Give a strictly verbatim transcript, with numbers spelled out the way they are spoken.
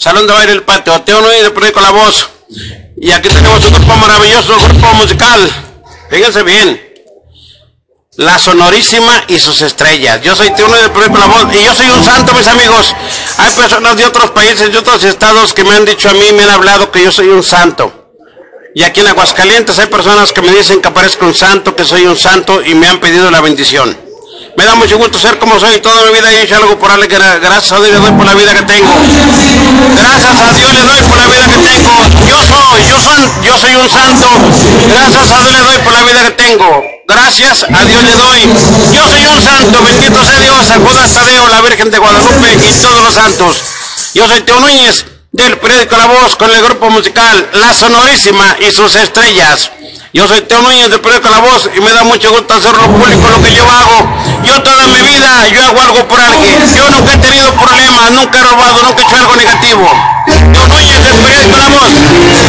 Salón de Baile El Patio, Teo Núñez de Periódico La Voz. Y aquí tenemos un grupo maravilloso, un grupo musical. Fíjense bien. La Sonorísima y sus estrellas. Yo soy Teo Núñez de Periódico La Voz y yo soy un santo, mis amigos. Hay personas de otros países, de otros estados que me han dicho a mí, me han hablado que yo soy un santo. Y aquí en Aguascalientes hay personas que me dicen que parezco un santo, que soy un santo y me han pedido la bendición. Me da mucho gusto ser como soy. Toda mi vida he hecho algo por darle gracias a Dios le doy por la vida que tengo. Gracias a Dios le doy por la vida que tengo. Yo soy, yo soy, yo soy un santo. Gracias a Dios le doy por la vida que tengo. Gracias a Dios le doy. Yo soy un santo. Bendito sea Dios, San Judas Tadeo, la Virgen de Guadalupe y todos los santos. Yo soy Teo Núñez del Periódico La Voz con el grupo musical La Sonorísima y sus estrellas. Yo soy Teo Núñez del Periódico La Voz y me da mucho gusto hacerlo público lo que yo hago. Yo toda mi vida, yo hago algo por alguien. Yo nunca he tenido problemas, nunca he robado, nunca he hecho algo negativo. Teo Núñez del Periódico La Voz.